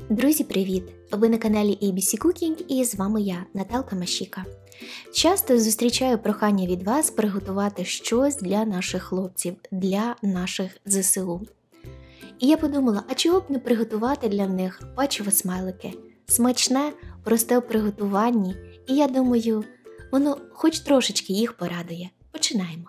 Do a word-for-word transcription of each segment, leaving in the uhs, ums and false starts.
Друзі, привіт! Ви на каналі ей бі сі Cooking і з вами я, Наталка Мащіка. Часто зустрічаю прохання від вас приготувати щось для наших хлопців, для наших зе се у. І я подумала, а чого б не приготувати для них печиво-смайлики? Смачне, просте в приготуванні, і я думаю, воно хоч трошечки їх порадує. Починаємо!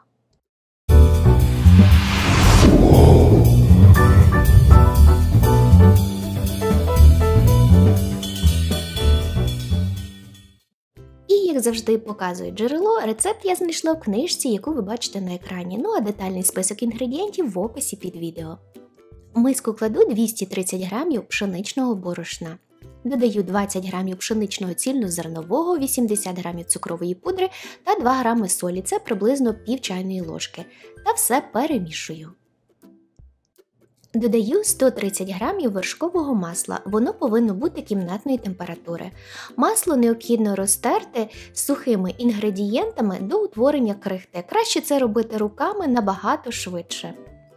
Як завжди показує джерело, рецепт я знайшла в книжці, яку ви бачите на екрані, ну а детальний список інгредієнтів в описі під відео. В миску кладу двісті тридцять грамів пшеничного борошна. Додаю двадцять грамів пшеничного цільнозернового, вісімдесят грамів цукрової пудри та два грами солі, це приблизно пів чайної ложки. Та все перемішую. Додаю сто тридцять грамів вершкового масла, воно повинно бути кімнатної температури. Масло необхідно розтерти з сухими інгредієнтами до утворення крихти. Краще це робити руками набагато швидше.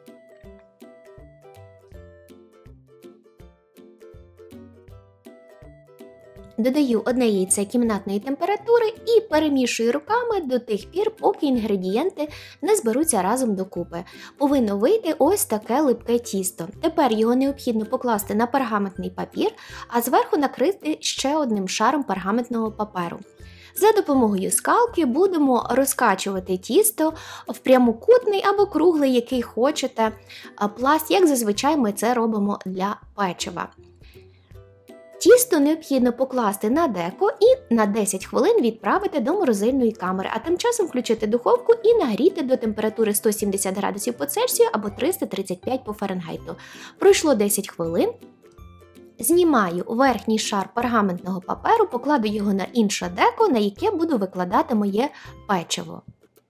Додаю одне яйце кімнатної температури і перемішую руками до тих пір, поки інгредієнти не зберуться разом докупи. Повинно вийти ось таке липке тісто. Тепер його необхідно покласти на пергаментний папір, а зверху накрити ще одним шаром пергаментного паперу. За допомогою скалки будемо розкачувати тісто в прямокутний або круглий, який хочете, пласт, як зазвичай ми це робимо для печива. Тісто необхідно покласти на деко і на десять хвилин відправити до морозильної камери, а тим часом включити духовку і нагріти до температури сто сімдесят градусів по Цельсію або триста тридцять п'ять по Фаренгейту. Пройшло десять хвилин. Знімаю верхній шар пергаментного паперу, покладу його на інше деко, на яке буду викладати моє печиво.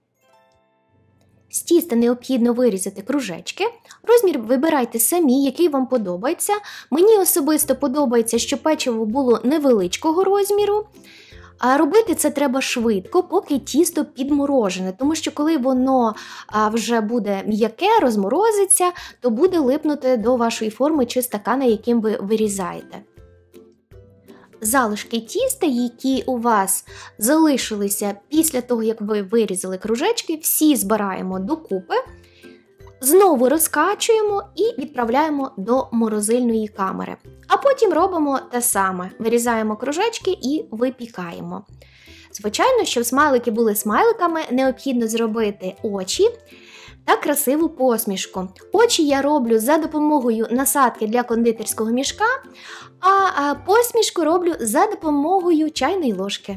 З тіста необхідно вирізати кружечки. Розмір вибирайте самі, який вам подобається. Мені особисто подобається, щоб печиво було невеличкого розміру. А робити це треба швидко, поки тісто підморожене, тому що коли воно вже буде м'яке, розморозиться, то буде липнути до вашої форми чи стакана, яким ви вирізаєте. Залишки тіста, які у вас залишилися після того, як ви вирізали кружечки, всі збираємо докупи, знову розкачуємо і відправляємо до морозильної камери. А потім робимо те саме. Вирізаємо кружечки і випікаємо. Звичайно, щоб смайлики були смайликами, необхідно зробити очі та красиву посмішку. Очі я роблю за допомогою насадки для кондитерського мішка, а посмішку роблю за допомогою чайної ложки.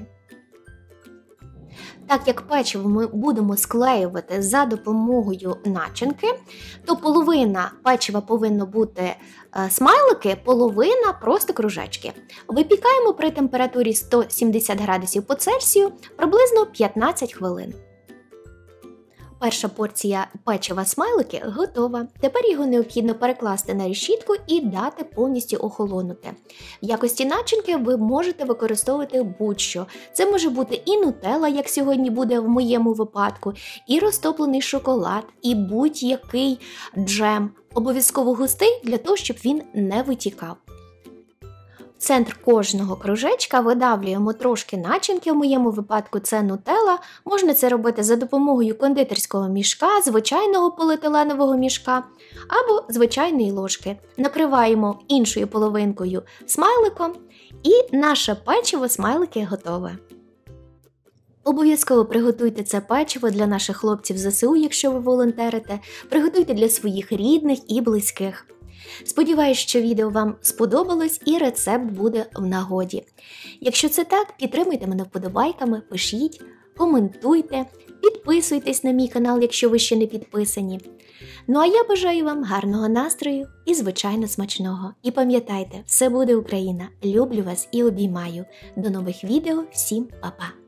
Так як печиво ми будемо склеювати за допомогою начинки, то половина печива повинно бути смайлики, половина просто кружечки. Випікаємо при температурі сто сімдесят градусів по Цельсію приблизно п'ятнадцять хвилин. Перша порція печива-смайлики готова. Тепер його необхідно перекласти на решітку і дати повністю охолонути. В якості начинки ви можете використовувати будь-що. Це може бути і нутелла, як сьогодні буде в моєму випадку, і розтоплений шоколад, і будь-який джем. Обов'язково густий, для того, щоб він не витікав. В центр кожного кружечка видавлюємо трошки начинки, в моєму випадку це нутелла. Можна це робити за допомогою кондитерського мішка, звичайного поліетиленового мішка або звичайної ложки. Накриваємо іншою половинкою смайликом і наше печиво-смайлики готове. Обов'язково приготуйте це печиво для наших хлопців зе се у, якщо ви волонтерите. Приготуйте для своїх рідних і близьких. Сподіваюсь, що відео вам сподобалось і рецепт буде в нагоді. Якщо це так, підтримуйте мене вподобайками, пишіть, коментуйте, підписуйтесь на мій канал, якщо ви ще не підписані. Ну а я бажаю вам гарного настрою і, звичайно, смачного. І пам'ятайте, все буде Україна. Люблю вас і обіймаю. До нових відео. Всім па-па!